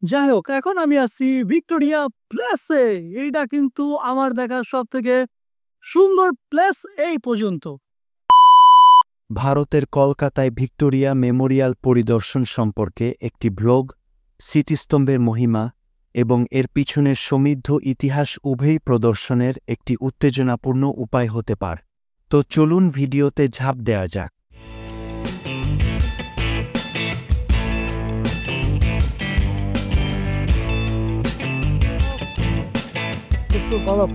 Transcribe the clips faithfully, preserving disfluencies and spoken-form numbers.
যাই হোক, এখন আমি আছি ভিক্টোরিয়া প্লেসে। এইটা কিন্তু আমার দেখা সব থেকে সুন্দর প্লেস এই পর্যন্ত। ভারতের কলকাতায় ভিক্টোরিয়া মেমোরিয়াল পরিদর্শন সম্পর্কে একটি ব্লগ, স্মৃতিস্তম্ভের মহিমা এবং এর পিছনের সমৃদ্ধ ইতিহাস উভয়ই প্রদর্শনের একটি উত্তেজনাপূর্ণ উপায় হতে পারে। তো চলুন ভিডিওতে ঝাঁপ দেওয়া যাক। একটু গরম।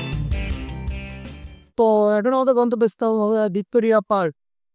তো এখন আমাদের গন্তব্যস্থল হবে ভিক্টোরিয়া পার্ক।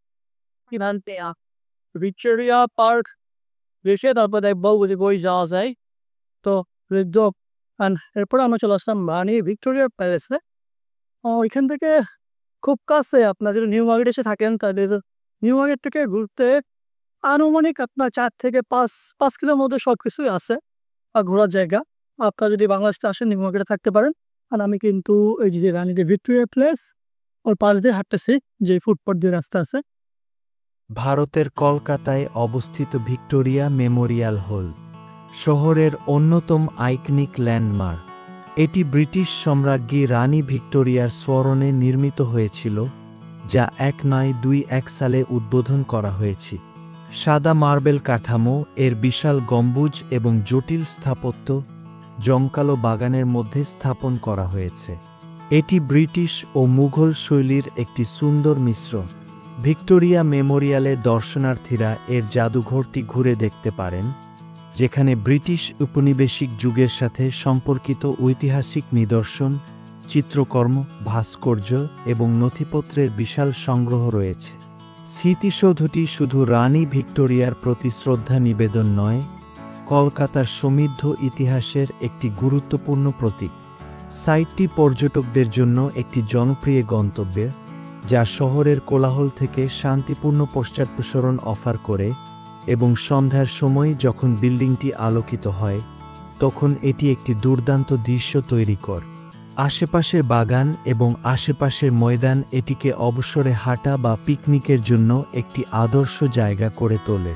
ভিক্টোরিয়া পার্ক এসে তারপর দেখবো যে বই যাওয়া যায়। তো যোগ এরপরে আমরা চলে আসলাম রানী ভিক্টোরিয়া প্যালেসে। ওইখান থেকে খুব কাছে, আপনার যদি নিউ মার্কেট এসে থাকেন তাহলে নিউ মার্কেট থেকে ঘুরতে আনুমানিক আপনার চার থেকে পাঁচ পাঁচ কিলোর মধ্যে সব কিছুই আছে আর ঘোরার জায়গা। আপনারা যদি বাংলাদেশে আসেন নিউ মার্কেটে থাকতে পারেন। আর আমি কিন্তু এই যে রানীদের ভিক্টোরিয়া প্লেস ওর পাশ দিয়ে হাঁটতেছি, যে ফুটপাথ দিয়ে রাস্তা আছে। ভারতের কলকাতায় অবস্থিত ভিক্টোরিয়া মেমোরিয়াল হল শহরের অন্যতম আইকনিক ল্যান্ডমার্ক। এটি ব্রিটিশ সম্রাজ্ঞী রানী ভিক্টোরিয়ার স্মরণে নির্মিত হয়েছিল, যা এক নয় দুই এক সালে উদ্বোধন করা হয়েছিল। সাদা মার্বেল কাঠামো, এর বিশাল গম্বুজ এবং জটিল স্থাপত্য জমকালো বাগানের মধ্যে স্থাপন করা হয়েছে। এটি ব্রিটিশ ও মুঘল শৈলীর একটি সুন্দর মিশ্রণ। ভিক্টোরিয়া মেমোরিয়ালে দর্শনার্থীরা এর জাদুঘরটি ঘুরে দেখতে পারেন, যেখানে ব্রিটিশ উপনিবেশিক যুগের সাথে সম্পর্কিত ঐতিহাসিক নিদর্শন, চিত্রকর্ম, ভাস্কর্য এবং নথিপত্রের বিশাল সংগ্রহ রয়েছে। স্মৃতিসৌধটি শুধু রানী ভিক্টোরিয়ার প্রতি শ্রদ্ধা নিবেদন নয়, কলকাতার সমৃদ্ধ ইতিহাসের একটি গুরুত্বপূর্ণ প্রতীক। সাইটটি পর্যটকদের জন্য একটি জনপ্রিয় গন্তব্য, যা শহরের কোলাহল থেকে শান্তিপূর্ণ পশ্চাদপসরণ অফার করে, এবং সন্ধ্যার সময় যখন বিল্ডিংটি আলোকিত হয় তখন এটি একটি দুর্দান্ত দৃশ্য তৈরি করে। আশেপাশের বাগান এবং আশেপাশের ময়দান এটিকে অবসরে হাঁটা বা পিকনিকের জন্য একটি আদর্শ জায়গা করে তোলে।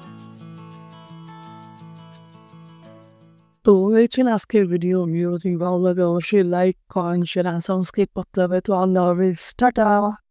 তো এই ছিল আজকের ভিডিও। ভিডিও যদি ভালো লাগে অবশ্যই লাইক কমেন্ট শেয়ার সাবস্ক্রাইব করতে হবে। তো আল্লাহ হাফেজ, টাটা।